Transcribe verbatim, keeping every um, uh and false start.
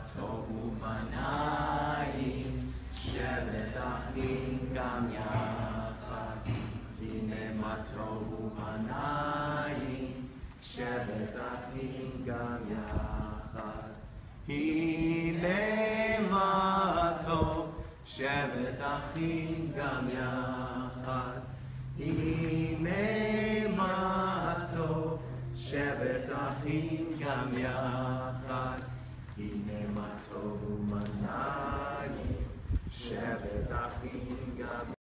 טוב ומה נעים, שבת אחים גם יחד. הנה מה טוב ומה נעים, שבת אחים גם יחד. הנה מה טוב, שבת אחים גם יחד. הנה מה טוב, שבת אחים גם יחד. הנה מה טוב ומה נעים, שבת אחים גם